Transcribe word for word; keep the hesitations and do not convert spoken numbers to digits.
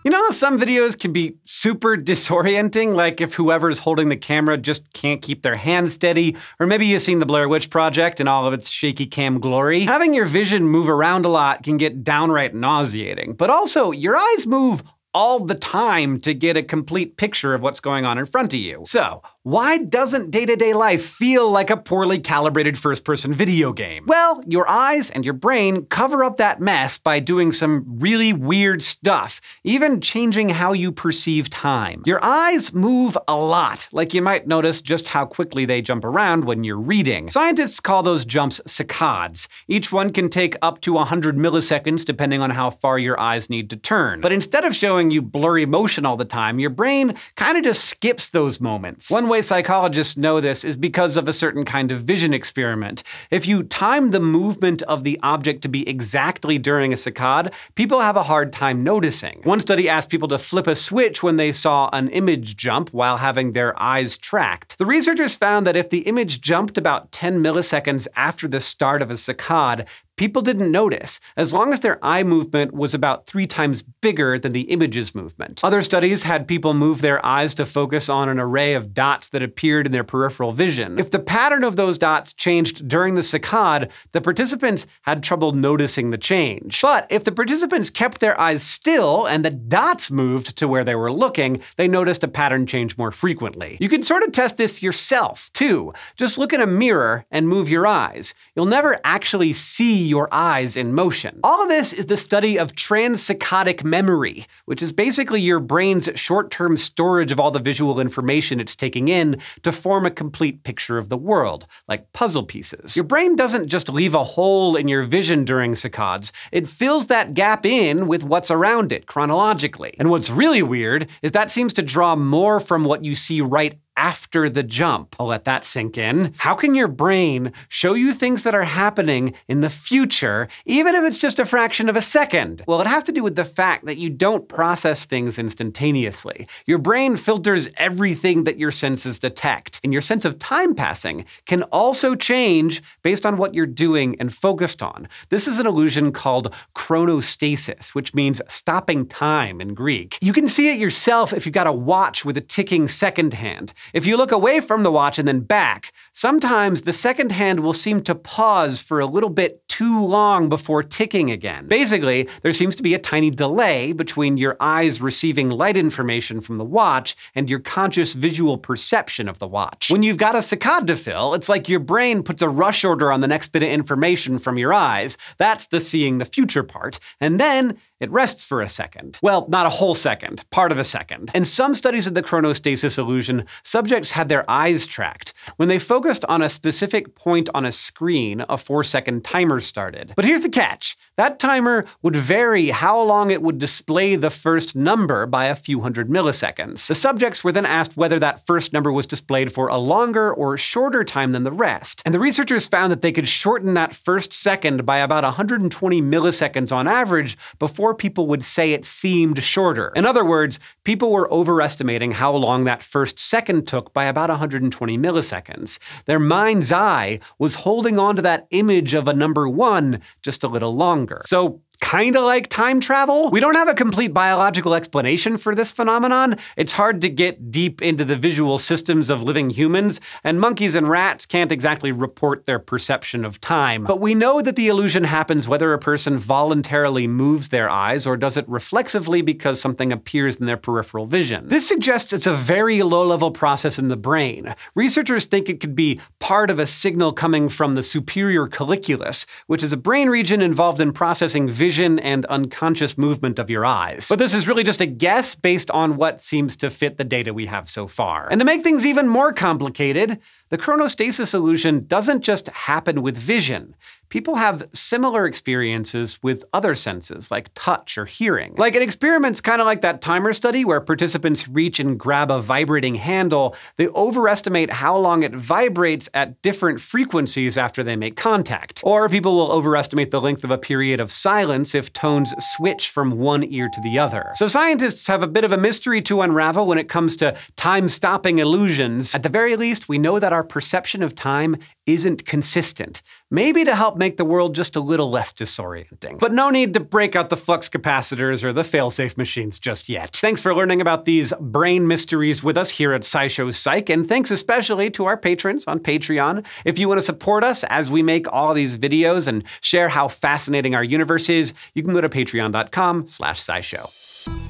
You know, some videos can be super disorienting, like if whoever's holding the camera just can't keep their hand steady, or maybe you've seen the Blair Witch Project in all of its shaky cam glory. Having your vision move around a lot can get downright nauseating, but also your eyes move all the time to get a complete picture of what's going on in front of you. So, why doesn't day-to-day life feel like a poorly calibrated first-person video game? Well, your eyes and your brain cover up that mess by doing some really weird stuff, even changing how you perceive time. Your eyes move a lot, like you might notice just how quickly they jump around when you're reading. Scientists call those jumps saccades. Each one can take up to one hundred milliseconds depending on how far your eyes need to turn. But instead of showing you blurry motion all the time, your brain kind of just skips those moments. One way psychologists know this is because of a certain kind of vision experiment. If you time the movement of the object to be exactly during a saccade, people have a hard time noticing. One study asked people to flip a switch when they saw an image jump while having their eyes tracked. The researchers found that if the image jumped about ten milliseconds after the start of a saccade, people didn't notice, as long as their eye movement was about three times bigger than the image's movement. Other studies had people move their eyes to focus on an array of dots that appeared in their peripheral vision. If the pattern of those dots changed during the saccade, the participants had trouble noticing the change. But if the participants kept their eyes still and the dots moved to where they were looking, they noticed a pattern change more frequently. You can sort of test this yourself, too. Just look in a mirror and move your eyes. You'll never actually see your eyes in motion. All of this is the study of transsaccadic memory, which is basically your brain's short-term storage of all the visual information it's taking in to form a complete picture of the world, like puzzle pieces. Your brain doesn't just leave a hole in your vision during saccades, it fills that gap in with what's around it chronologically. And what's really weird is that seems to draw more from what you see right after the jump. I'll let that sink in. How can your brain show you things that are happening in the future, even if it's just a fraction of a second? Well, it has to do with the fact that you don't process things instantaneously. Your brain filters everything that your senses detect, and your sense of time passing can also change based on what you're doing and focused on. This is an illusion called Chrono Stasis, which means stopping time in Greek. You can see it yourself if you've got a watch with a ticking second hand. If you look away from the watch and then back, sometimes the second hand will seem to pause for a little bit too long before ticking again. Basically, there seems to be a tiny delay between your eyes receiving light information from the watch and your conscious visual perception of the watch. When you've got a saccade to fill, it's like your brain puts a rush order on the next bit of information from your eyes. That's the seeing the future part. And then it rests for a second. Well, not a whole second, part of a second. In some studies of the Chrono Stasis illusion, subjects had their eyes tracked. When they focused on a specific point on a screen, a four-second timer started. But here's the catch. That timer would vary how long it would display the first number by a few hundred milliseconds. The subjects were then asked whether that first number was displayed for a longer or shorter time than the rest. And the researchers found that they could shorten that first second by about one hundred twenty milliseconds on average before people would say it seemed shorter. In other words, people were overestimating how long that first second took by about one hundred twenty milliseconds. Their mind's eye was holding on to that image of a number one just a little longer. So, kinda like time travel? We don't have a complete biological explanation for this phenomenon. It's hard to get deep into the visual systems of living humans, and monkeys and rats can't exactly report their perception of time. But we know that the illusion happens whether a person voluntarily moves their eyes or does it reflexively because something appears in their peripheral vision. This suggests it's a very low-level process in the brain. Researchers think it could be part of a signal coming from the superior colliculus, which is a brain region involved in processing vision vision and unconscious movement of your eyes. But this is really just a guess based on what seems to fit the data we have so far. And to make things even more complicated, the Chrono Stasis illusion doesn't just happen with vision. People have similar experiences with other senses, like touch or hearing. Like in experiments kind of like that timer study where participants reach and grab a vibrating handle, they overestimate how long it vibrates at different frequencies after they make contact. Or people will overestimate the length of a period of silence if tones switch from one ear to the other. So scientists have a bit of a mystery to unravel when it comes to time-stopping illusions. At the very least, we know that our perception of time isn't consistent. maybe to help make the world just a little less disorienting. But no need to break out the flux capacitors or the failsafe machines just yet. Thanks for learning about these brain mysteries with us here at SciShow Psych, and thanks especially to our patrons on Patreon. If you want to support us as we make all these videos and share how fascinating our universe is, you can go to patreon dot com slash scishow.